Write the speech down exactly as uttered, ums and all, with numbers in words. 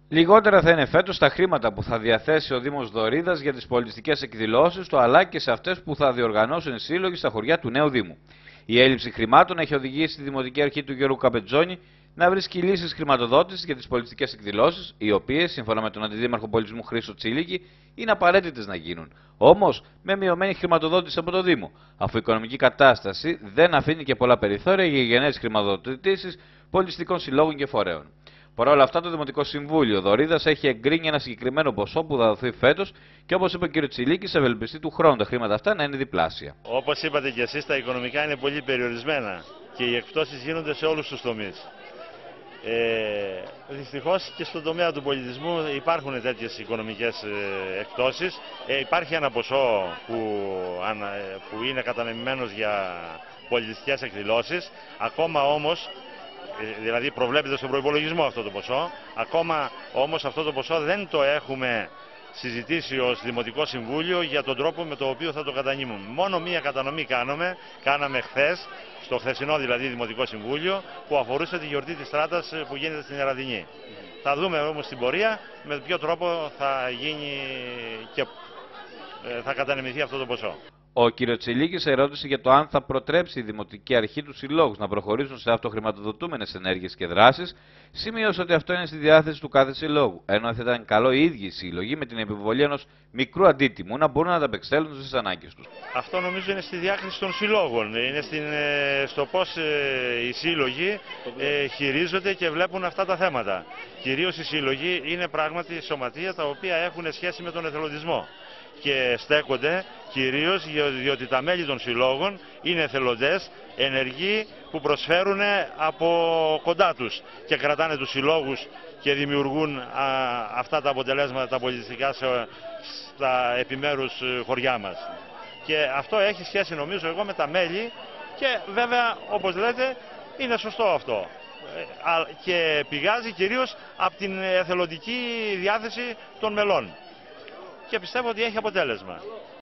Λιγότερα θα είναι φέτος τα χρήματα που θα διαθέσει ο Δήμος Δωρίδας για τις πολιτιστικές εκδηλώσεις του, αλλά και σε αυτές που θα διοργανώσουν οι σύλλογοι στα χωριά του νέου Δήμου. Η έλλειψη χρημάτων έχει οδηγήσει τη Δημοτική Αρχή του Γιώργου Καπετζόνη να βρίσκει λύσεις χρηματοδότησης για τις πολιτιστικές εκδηλώσεις, οι οποίες, σύμφωνα με τον Αντιδήμαρχο Πολιτισμού Χρήστο Τσίλικη, είναι απαραίτητες να γίνουν. Όμως, με μειωμένη χρηματοδότηση από το Δήμο, αφού η οικονομική κατάσταση δεν αφήνει και πολλά περιθώρια για γενναίες χρηματοδοτήσεις πολιτιστικών συλλόγων και φορέων. Παρ' όλα αυτά, το Δημοτικό Συμβούλιο Δωρίδας έχει εγκρίνει ένα συγκεκριμένο ποσό που θα δοθεί φέτος και, όπως είπε ο κ. Τσιλίκης, ευελπιστεί του χρόνου τα χρήματα αυτά να είναι διπλάσια. Όπως είπατε και εσείς, τα οικονομικά είναι πολύ περιορισμένα και οι εκπτώσεις γίνονται σε όλους τους τομείς. Ε, δυστυχώς και στον τομέα του πολιτισμού υπάρχουν τέτοιες οικονομικές ε, εκπτώσεις. Ε, υπάρχει ένα ποσό που, ανα, που είναι κατανεμημένος για πολιτιστικές εκδηλώσεις. Ακόμα όμως, δηλαδή προβλέπεται στον προϋπολογισμό αυτό το ποσό, ακόμα όμως αυτό το ποσό δεν το έχουμε συζητήσει ως Δημοτικό Συμβούλιο για τον τρόπο με το οποίο θα το κατανείμουμε. Μόνο μία κατανομή κάνουμε, κάναμε χθες, στο χθεσινό δηλαδή Δημοτικό Συμβούλιο, που αφορούσε τη γιορτή της Στράτας που γίνεται στην Ιεραδινή. Θα δούμε όμως στην πορεία με ποιο τρόπο θα γίνει και θα κατανεμηθεί αυτό το ποσό. Ο κ. Τσιλίκης ερώτησε για το αν θα προτρέψει η Δημοτική Αρχή τους συλλόγους να προχωρήσουν σε αυτοχρηματοδοτούμενες ενέργειες και δράσεις. Σημείωσε ότι αυτό είναι στη διάθεση του κάθε συλλόγου, ενώ θα ήταν καλό οι ίδιοι οι σύλλογοι με την επιβολή ενός μικρού αντίτιμου να μπορούν να ανταπεξέλθουν στις ανάγκες τους. Αυτό νομίζω είναι στη διάκριση των συλλόγων. Είναι στην, στο πώς οι σύλλογοι ε, χειρίζονται και βλέπουν αυτά τα θέματα. Κυρίως οι σύλλογοι είναι πράγματι σωματεία τα οποία έχουν σχέση με τον εθελοντισμό και στέκονται κυρίως διότι τα μέλη των συλλόγων είναι εθελοντές, ενεργοί που προσφέρουν από κοντά τους και κρατάνε τους συλλόγους και δημιουργούν α, αυτά τα αποτελέσματα τα πολιτιστικά σε, στα επιμέρους χωριά μας. Και αυτό έχει σχέση νομίζω εγώ με τα μέλη και βέβαια όπως λέτε είναι σωστό αυτό. Και πηγάζει κυρίως από την εθελοντική διάθεση των μελών. Και πιστεύω ότι έχει αποτέλεσμα.